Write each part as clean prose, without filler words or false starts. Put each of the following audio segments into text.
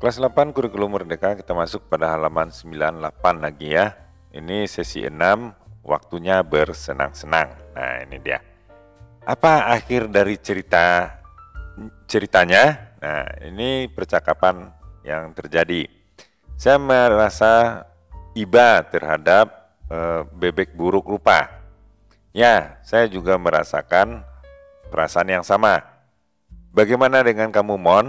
Kelas 8 Kurikulum Merdeka, kita masuk pada halaman 98 lagi ya. Ini sesi 6, waktunya bersenang-senang. Nah, ini dia. Apa akhir dari ceritanya? Nah, ini percakapan yang terjadi. Saya merasa iba terhadap bebek buruk rupa. Ya, saya juga merasakan perasaan yang sama. Bagaimana dengan kamu, Mon?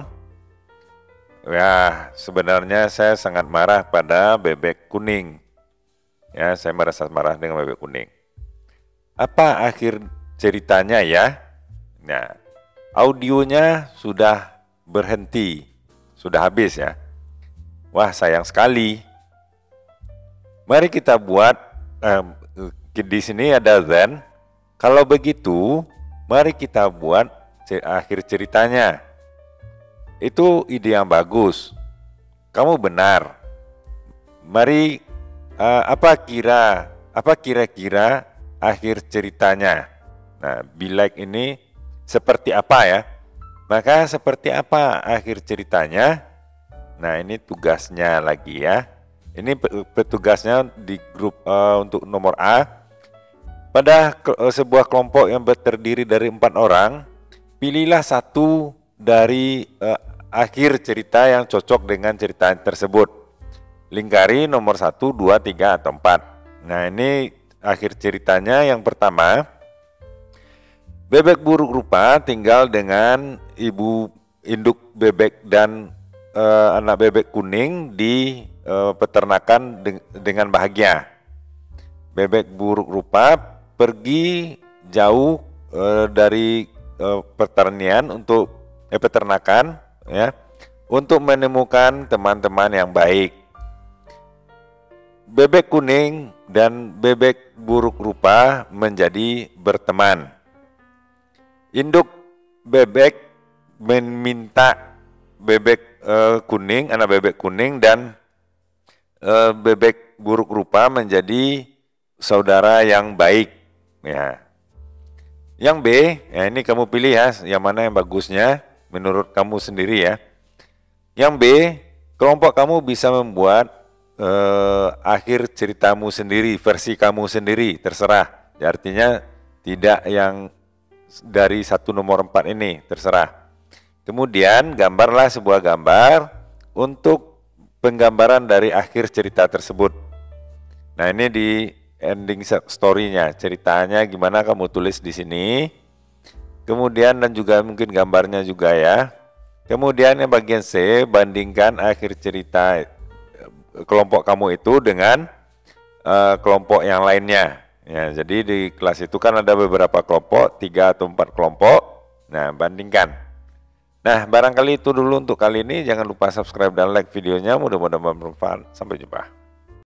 Ya, sebenarnya saya sangat marah pada bebek kuning. Ya, saya merasa marah dengan bebek kuning. Apa akhir ceritanya ya? Nah, audionya sudah berhenti, sudah habis ya. Wah, sayang sekali. Mari kita buat di sini ada then. Kalau begitu, mari kita buat akhir ceritanya. Itu ide yang bagus. Kamu benar. Mari apa kira-kira akhir ceritanya? Nah, be like ini seperti apa ya? Maka seperti apa akhir ceritanya? Nah, ini tugasnya lagi ya. Ini petugasnya di grup untuk nomor A. Pada sebuah kelompok yang terdiri dari 4 orang, pilihlah satu dari akhir cerita yang cocok dengan cerita tersebut. Lingkari nomor 1, 2, 3, atau 4. Nah, ini akhir ceritanya yang pertama. Bebek buruk rupa tinggal dengan ibu induk bebek dan anak bebek kuning di peternakan dengan bahagia. Bebek buruk rupa pergi jauh dari pertanian untuk peternakan ya, untuk menemukan teman-teman yang baik. Bebek kuning dan bebek buruk rupa menjadi berteman. Induk bebek meminta bebek kuning, anak bebek kuning dan bebek buruk rupa menjadi saudara yang baik. Ya. Yang B, ya ini kamu pilih ya, yang mana yang bagusnya menurut kamu sendiri ya. Yang B, kelompok kamu bisa membuat akhir ceritamu sendiri, versi kamu sendiri, terserah. Ya, artinya tidak yang dari 1 nomor 4 ini, terserah. Kemudian gambarlah sebuah gambar untuk penggambaran dari akhir cerita tersebut. Nah, ini di ending story-nya, ceritanya gimana kamu tulis di sini. Kemudian dan juga mungkin gambarnya juga ya. Kemudian yang bagian C, bandingkan akhir cerita kelompok kamu itu dengan kelompok yang lainnya. Ya, jadi di kelas itu kan ada beberapa kelompok, 3 atau 4 kelompok. Nah, bandingkan. Nah, barangkali itu dulu untuk kali ini. Jangan lupa subscribe dan like videonya. Mudah-mudahan bermanfaat. Sampai jumpa.